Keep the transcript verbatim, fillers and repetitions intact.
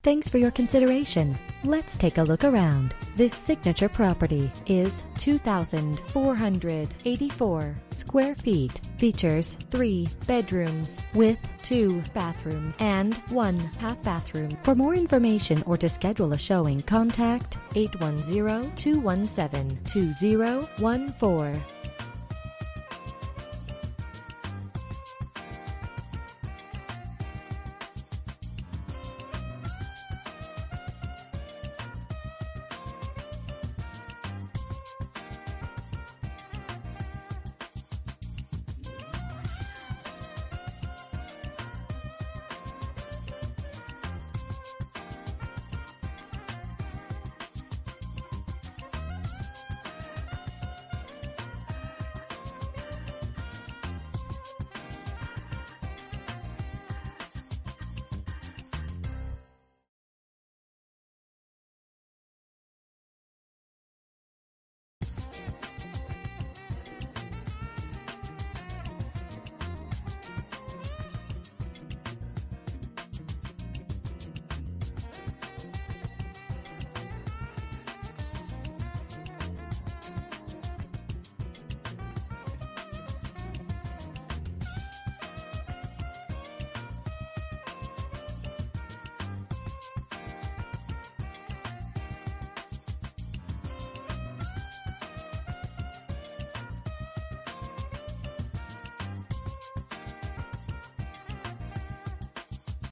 Thanks for your consideration. Let's take a look around. This signature property is two thousand four hundred eighty-four square feet. Features three bedrooms with two bathrooms and one half bathroom. For more information or to schedule a showing, contact eight one zero, two one seven, two zero one four.